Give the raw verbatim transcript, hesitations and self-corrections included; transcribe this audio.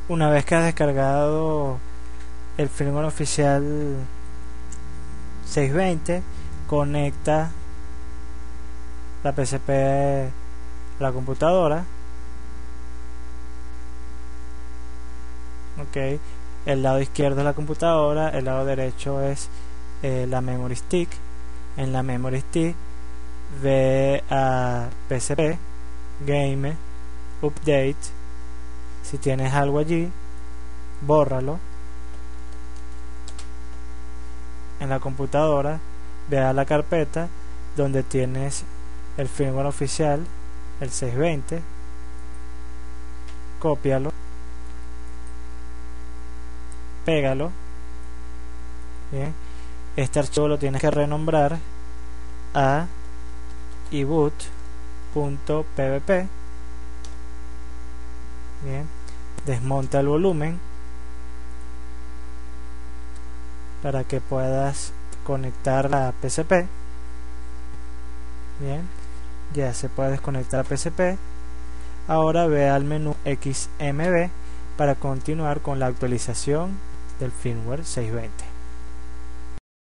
Una vez que has descargado el firmware oficial seiscientos veinte, conecta la P C P a la computadora. Ok, el lado izquierdo es la computadora, el lado derecho es eh, la memory stick. En la memory stick ve a P C P, Game, Update. Si tienes algo allí, bórralo. En la computadora ve a la carpeta donde tienes el firmware oficial, el seiscientos veinte, cópialo, pégalo. Bien, este archivo lo tienes que renombrar a iboot.pvp. Bien, desmonta el volumen para que puedas conectar la P C P. Bien, ya se puede desconectar la P C P. Ahora ve al menú X M B para continuar con la actualización del firmware seiscientos veinte.